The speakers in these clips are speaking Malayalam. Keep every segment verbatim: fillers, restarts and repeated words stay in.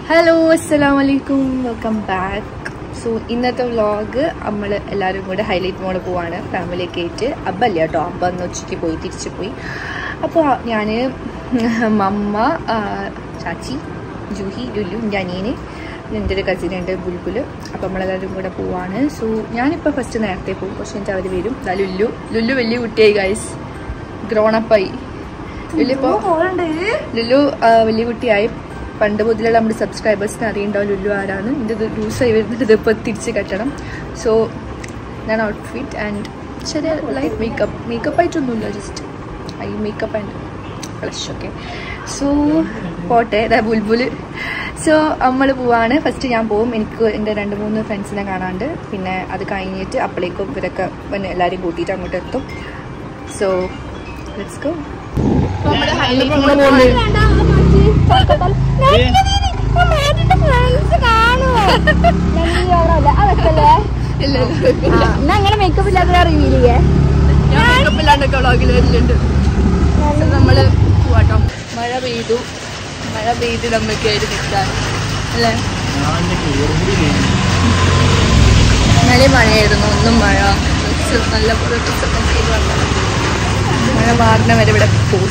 Hello, assalamu alaikum, welcome back. So ഇന്നത്തെ വ്ലോഗ് നമ്മൾ എല്ലാവരും കൂടെ ഹൈലൈറ്റ് മോൾ പോവാണ് ഫാമിലി ഒക്കെ ആയിട്ട്. അബ്ബല്ല കേട്ടോ, അബ്ബ അന്ന് ഉച്ചയ്ക്ക് പോയി തിരിച്ചു പോയി. അപ്പോൾ ഞാൻ മമ്മ ചാച്ചി ജൂഹി ലുല്ലു എൻ്റെ അനിയന് എൻ്റെ ഒരു കസിനുണ്ട് ബുൽബുൽ. അപ്പോൾ നമ്മളെല്ലാവരും കൂടെ പോവാണ്. സോ ഞാനിപ്പോൾ ഫസ്റ്റ് നേരത്തെ പോകും, പക്ഷേ എനിക്ക് അവർ വരും. ലുല്ലു ലുല്ലു വലിയ കുട്ടിയായി ഗൈസ്, ഗ്രോണപ്പായി. ലുല്ലു ഇപ്പോൾ ലുല്ലു വലിയ കുട്ടിയായി. പണ്ട് മുതലുള്ള നമ്മുടെ സബ്സ്ക്രൈബേഴ്സിന് അറിയുണ്ടാവും ലുല്ലു ആരാണ്. എൻ്റെ ഇത് ലൂസായി വരുന്നത്, ഇതിപ്പോൾ തിരിച്ച് കെട്ടണം. സോ ഞാൻ ഔട്ട്ഫിറ്റ് ആൻഡ് ചെറിയ ലൈറ്റ് മേക്കപ്പ് മേക്കപ്പ് ആയിട്ടൊന്നുമില്ല, just eye makeup and flush. Okay, so പോട്ടെ. ഇതാ ബുൽബുൽ. സോ നമ്മൾ പോവാണ്. ഫസ്റ്റ് ഞാൻ പോവും, എനിക്ക് എൻ്റെ രണ്ട് മൂന്ന് ഫ്രണ്ട്സിനെ കാണാണ്ട്. പിന്നെ അത് കഴിഞ്ഞിട്ട് അപ്പോഴേക്കും ഇവരൊക്കെ പിന്നെ എല്ലാവരും കൂട്ടിയിട്ട് അങ്ങോട്ട് എത്തും. So let's go. നമ്മുടെ മേക്കപ്പ് ഇല്ലാത്ത റിവീൽ ചെയ്യാൻ മേക്കപ്പ് ഇല്ലാണ്ടൊക്കെ വ്ളോഗിൽ വരുന്നുണ്ട്. നമ്മള് പോവാട്ടോ. മഴ പെയ്തു, മഴ പെയ്ത് നമ്മൾ കയറി നിൽക്കാൻ അല്ലേ. ഇന്നലെ മഴയായിരുന്നു, ഒന്നും മഴ നല്ല പോലെ ഡ്രസ്സൊക്കെ ചെയ്ത് വന്നത്. മഴ മാറുന്ന വരെ ഇവിടെ പോകും.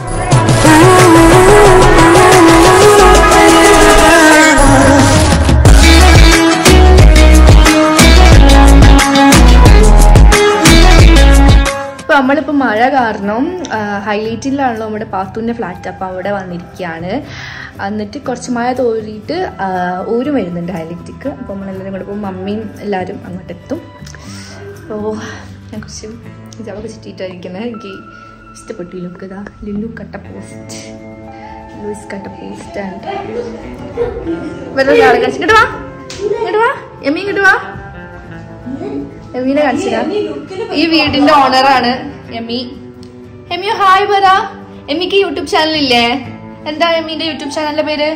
ഇപ്പം നമ്മളിപ്പോൾ മഴ കാരണം ഹൈലൈറ്റിലാണല്ലോ നമ്മുടെ പാത്തൂൻ്റെ ഫ്ലാറ്റ്. അപ്പോൾ അവിടെ വന്നിരിക്കുകയാണ്. എന്നിട്ട് കുറച്ച് മഴ തോറിയിട്ട് ഊരും വരുന്നുണ്ട് ഹൈലൈറ്റിക്ക്. അപ്പോൾ നമ്മളെല്ലാവരും കൂടെ പോകും, മമ്മിയും എല്ലാവരും അങ്ങോട്ട് എത്തും. അപ്പോൾ ഞാൻ കുറച്ച് ഇതൊക്കെ ചുറ്റിയിട്ടായിരിക്കുന്നത്. എനിക്ക് ഇഷ്ടപ്പെട്ടു ഈ ലുക്ക്. ഇതാ ലുല്ലു കട്ട പോസ്റ്റ്, ലൂസ് കട്ട പോസ്റ്റ് ആൻഡ് വേറെ ആളെ കാണിച്ചു. ഇങ്ങോട്ട് വാ, ഇങ്ങോട്ട് വാ എമ്മി, ഇങ്ങോട്ട് വാ. എമ്മീനെ കാണിച്ചില്ല. ഈ വീടിന്റെ ഓണറാണ് എമ്മി. എമ്മിയോ ഹായ് പറ. എമ്മിക്ക് യൂട്യൂബ് ചാനലില്ലേ? എന്താ എമ്മീന്റെ യൂട്യൂബ് ചാനലിന്റെ പേര്?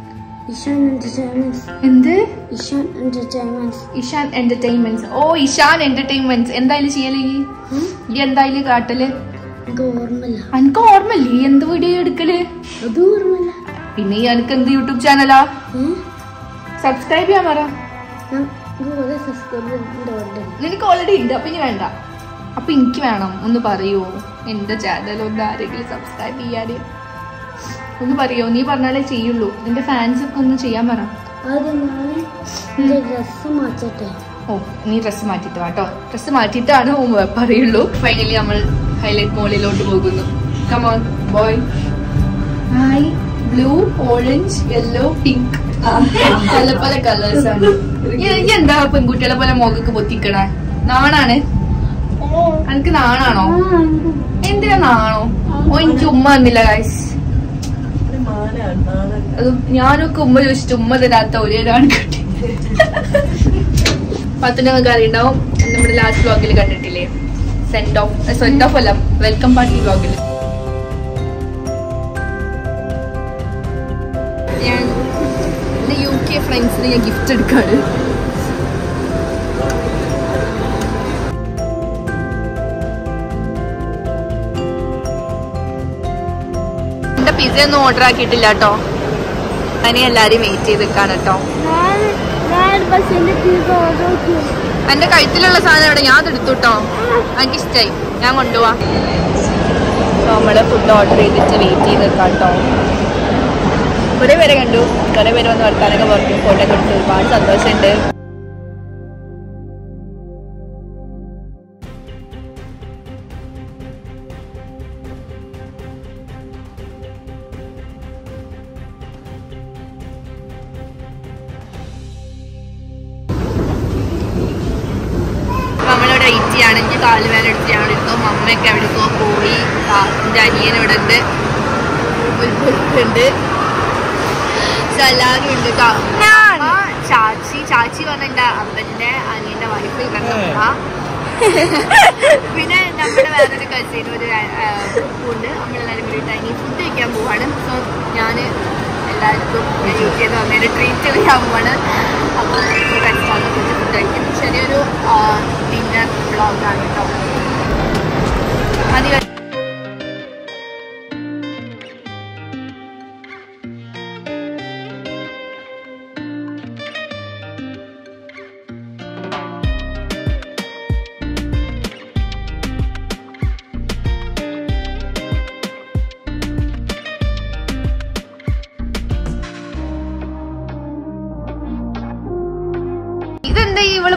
എന്ത്? ഇഷാൻ എന്റർടൈൻമെന്റ്സ്. ഓ ഇഷാൻ എന്റർടൈൻമെന്റ്സ്. എന്തായാലും ചെയ്യല് ഈ എന്തായാലും കാട്ടല് എനിക്ക് ഓർമ്മല്ലേ? എന്ത് വീഡിയോ എടുക്കല്? പിന്നെ എനിക്ക് എന്ത് യൂട്യൂബ് ചാനലാ? സബ്സ്ക്രൈബ് ചെയ്യാൻ പറ. നിനക്ക് ഓൾറെഡി ഉണ്ട്, അപ്പൊ ഇനി വേണ്ട. അപ്പൊ എനിക്ക് വേണം. ഒന്ന് പറയോ എന്റെ ചാനൽ ഒന്ന് ആരെങ്കിലും സബ്സ്ക്രൈബ് ചെയ്യാതെ ഒന്ന് പറയോ? നീ പറഞ്ഞാലേ ചെയ്യുള്ളൂ. നിന്റെ ഫാൻസ് ഒക്കെ ഒന്ന് ചെയ്യാൻ പറ. ഓ നീ ഡ്രസ്സ് മാറ്റിട്ട് വാട്ടോ. ഡ്രസ്സ് മാറ്റിയിട്ടാണ് പറയുള്ളൂ. ഫൈനലി നമ്മൾ ഹൈലൈറ്റ് മോളിലോട്ട് പോകുന്നു. Come on boy. Hi. Blue, orange, yellow, pink, പല പല കളേഴ്സ് ആണ്. എന്താ പെൺകുട്ടികളെ പോലെ മുഖക്ക് പൊത്തിക്കണേ? നാണാണ് എനിക്ക്? നാണാണോ? എന്തിനാ നാണോ? ഓ എനിക്ക് ഉമ്മ തന്നില്ല ഗൈസ്. അത് ഞാനൊക്കെ ഉമ്മ ചോദിച്ചിട്ട് ഉമ്മ തരാത്ത ഒരേ ഒരാണ് കിട്ടി. പത്തിന്റെ അറിയുണ്ടാവും, നമ്മുടെ ലാസ്റ്റ് വ്ലോഗിൽ കണ്ടിട്ടില്ലേ? സെൻഡ് ഓഫ് സെൻഡ് ഓഫ് അല്ല, വെൽക്കം പാർട്ടി വ്ലോഗിൽ. ഞാൻ എന്റെ യു കെ ഫ്രണ്ട്സിന് ഞാൻ ഗിഫ്റ്റ് എടുക്കാണ്. എന്റെ പിസ്സ ഒന്നും ഓർഡർ ആക്കിയിട്ടില്ല കേട്ടോ. അതിനെ എല്ലാരും വെയിറ്റ് ചെയ്ത് നിൽക്കാണ് കേട്ടോ. എന്റെ കഴുത്തിലുള്ള സാധനം ഇവിടെ ഞാൻ എടുത്തു കേട്ടോ. എനിക്ക് ഇഷ്ടമായി, ഞാൻ കൊണ്ടുപോവാ. നമ്മള് ഫുഡ് ഓർഡർ ചെയ്തിട്ട് വെയിറ്റ് ചെയ്ത് നിൽക്കാം കേട്ടോ. കുറെ പേരെ കണ്ടു, കുറെ പേര് വന്ന് വർത്താനൊക്കെ പറഞ്ഞു, ഫോട്ടോ കൊടുത്തു. ഒരുപാട് സന്തോഷമുണ്ട്. നമ്മളിവിടെ വെയിറ്റ് ചെയ്യാണ്. എനിക്ക് കാല് വേല എടുത്ത് ഞാൻ എടുത്തു. മമ്മയൊക്കെ എവിടേക്കോ പോയി. എൻ്റെ അനിയൻ ഇവിടെ ഉണ്ട്, ഉണ്ട്, എല്ലാവരും ഉണ്ട്. ചാച്ചി ചാച്ചി പറഞ്ഞ എൻ്റെ അപ്പൻ്റെ അനിയൻ്റെ വൈഫ് ഇവരുടെ. പിന്നെ നമ്മുടെ വേറൊരു കസിൻ ഒരു ഉണ്ട്. നമ്മളെല്ലാവരും കൂടിയിട്ട് ഇനി ഫുഡ് കഴിക്കാൻ പോവാണ്. സോ ഞാൻ എല്ലാവർക്കും യു കെന്ന് വന്നതിന് ട്രീറ്റ് ചെയ്യാൻ പോവാണ്. അപ്പോൾ കഴിച്ചാൽ ഫുഡ് കഴിക്കും. ചെറിയൊരു ഡിന്നർ വ്ളോഗാണ് കേട്ടോ. അത്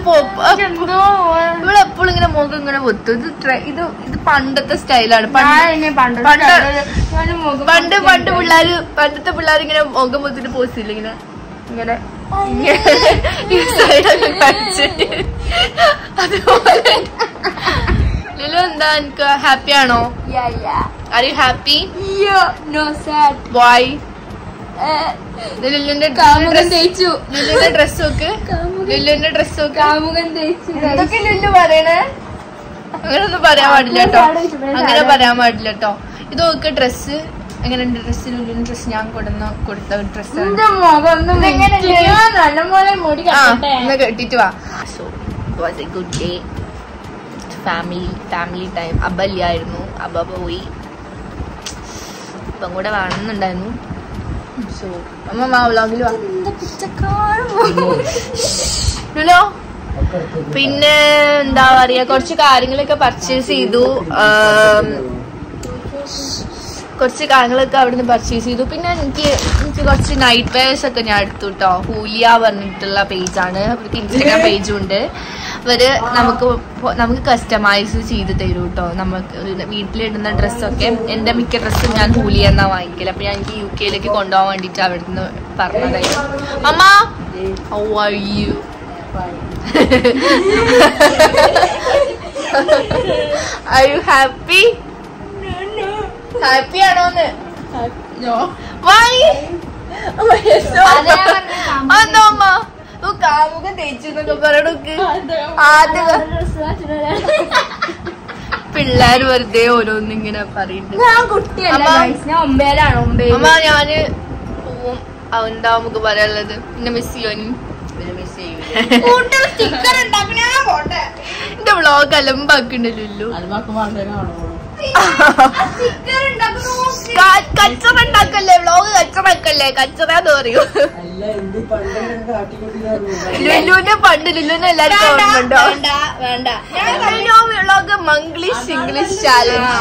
ഇവിടെ എപ്പോഴും ഇങ്ങനെ മുഖം ഇങ്ങനെ പൊത്തും. ഇത് ഇത് ഇത് പണ്ടത്തെ സ്റ്റൈലാണ്. പണ്ട് പണ്ട് പിള്ളേര് പണ്ടത്തെ പിള്ളേർ ഇങ്ങനെ മുഖം പൊത്തിട്ട് പോസില്ല ഇങ്ങനെ ഇങ്ങനെ ഈ സൈഡൊക്കെ കാണിച്ചിട്ട്. അതുപോലെ ലുലു എന്താ എനിക്ക് ഹാപ്പി ആണോ? Are you happy? വൈ? ലുലുവിന്റെ ലുലുവിന്റെ ഡ്രസ് നോക്ക്. ലുലുവിന്റെ ഡ്രസ് നോക്ക്. എന്തൊക്കെ ലുലു പറയണേ? അങ്ങനൊന്നും പറയാൻ പാടില്ല കേട്ടോ. അങ്ങനെ പറയാൻ പാടില്ല കേട്ടോ. ഇത് നോക്ക് ഡ്രസ് എങ്ങനെയുണ്ട്? ഡ്രസ് ലുലുവിന്റെ ഡ്രസ് ഞാൻ കൊടുന്ന കൊടുത്ത ഡ്രസ്സാണ്. കെട്ടിട്ട് വാ. So it was a good day. Family family time. അബല്യായിരുന്നു. അബ പോയി. ഇപ്പം കൂടെ വേണമെന്നുണ്ടായിരുന്നു. സോ അമ്മ വ്ളോഗിൽ ലുലോ. പിന്നെ എന്താ പറയാ, കുറച്ച് കാര്യങ്ങളൊക്കെ പർച്ചേസ് ചെയ്തു. കുറച്ച് കാര്യങ്ങളൊക്കെ അവിടുന്ന് പർച്ചേസ് ചെയ്തു. പിന്നെ എനിക്ക് എനിക്ക് കുറച്ച് നൈറ്റ് വെയർസ് ഒക്കെ ഞാൻ എടുത്തു കേട്ടോ. ഹൂലിയ പറഞ്ഞിട്ടുള്ള പേജാണ്. അവർക്ക് ഇൻസ്റ്റാഗ്രാം പേജും ഉണ്ട്. അവര് നമുക്ക് നമുക്ക് കസ്റ്റമൈസ് ചെയ്ത് തരും കേട്ടോ. നമുക്ക് വീട്ടിലിടുന്ന ഡ്രസ്സൊക്കെ. എന്റെ മിക്ക ഡ്രസ്സും ഞാൻ ഹൂലിയ എന്നാ വാങ്ങിക്കല്. അപ്പൊ ഞാൻ എനിക്ക് യു കെയിലേക്ക് കൊണ്ടുപോകാൻ വേണ്ടിട്ട് അവിടുന്ന് പറഞ്ഞതായിരുന്നു. അമ്മ how are you? Are you happy? Happy ആണോന്ന്? കാമുകം തേച്ചു എന്നൊക്കെ പറയണക്ക്. ആദ്യം പിള്ളേര് വെറുതെ ഓരോന്നിങ്ങനെ പറയുന്നുണ്ട്. അമ്മ ഞാന് പോവും. എന്താ നമുക്ക് പറയാനുള്ളത്? പിന്നെ മിസ് ചെയ്യോ? എന്റെ വ്ളോഗ് അലമ്പാക്കണ്ടല്ലോ. കച്ചറ ഉണ്ടാക്കല്ലേ വ്ളോഗ്? കച്ചറക്കല്ലേ? കച്ചറാന്ന് പറയൂ. ലുലുവിന്റെ പണ്ട് ലുലുവിനെ എല്ലാരും ഓർമ്മയുണ്ടോ? Vlog Manglish English challenge.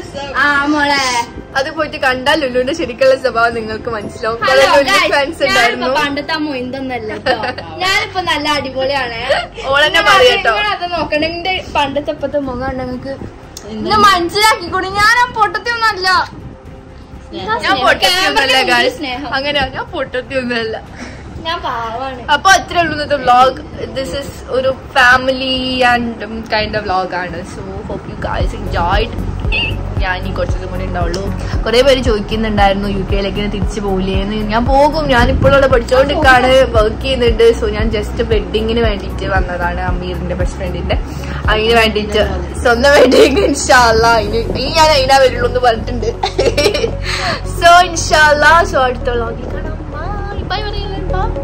അത് പോയിട്ട് കണ്ടാൽ ലുലുവിന്റെ ശരിക്കുള്ള സ്വഭാവം നിങ്ങൾക്ക് മനസ്സിലാവും. ഫാൻസ് ഉണ്ടായിരുന്നു. പണ്ടത്തെ മൊയ്തൊന്നല്ല. ഞാനിപ്പോ നല്ല അടിപൊളിയാണ്. ഓളെന്നെ പറയട്ടോ. അത് നോക്കണെന്റെ പണ്ടത്തെ ഇപ്പത്തെ മുഖം നിങ്ങൾക്ക് മനസ്സിലാക്കിക്കൂടി. ഞാൻ ആ പൊട്ടത്തിയൊന്നല്ല. ഞാൻ പൊട്ടത്തിയൊന്നല്ല ഗായ്സ്. അങ്ങനെയാ, ഞാൻ പൊട്ടത്തിയൊന്നല്ല. ഞാൻ പാവാണ്. അപ്പൊ അത്രേ ഉള്ളൂ ഇന്നത്തെ വ്ളോഗ്. ദിസ് ഇസ് ഒരു family and kind of vlog ആണ്. So hope you guys enjoyed. ഞാൻ ഇനി കുറച്ചൊക്കെ കൂടി ഉണ്ടാവുള്ളൂ. കുറെ പേര് ചോദിക്കുന്നുണ്ടായിരുന്നു യു കെയിലേക്ക് തിരിച്ചു പോകില്ലേന്ന്. ഞാൻ പോകും. ഞാൻ ഇപ്പോഴുള്ള പഠിച്ചുകൊണ്ടിരിക്കാണ്, വർക്ക് ചെയ്യുന്നുണ്ട്. സോ ഞാൻ ജസ്റ്റ് വെഡിങ്ങിന് വേണ്ടിയിട്ട് വന്നതാണ്. അമീറിന്റെ ബെസ്റ്റ് ഫ്രണ്ടിന്റെ. അതിന് വേണ്ടിയിട്ട് സ്വന്തം വെഡിങ് ഇൻഷാ അല്ലാഹ്. ഇനി ഇനി ഞാൻ അതിനാ വരുള്ളൂ എന്ന് പറഞ്ഞിട്ടുണ്ട്. സോ ഇൻഷാ അല്ലാഹ്. സോ അടുത്ത വ്ളോഗിൽ കാണാം. Bye by.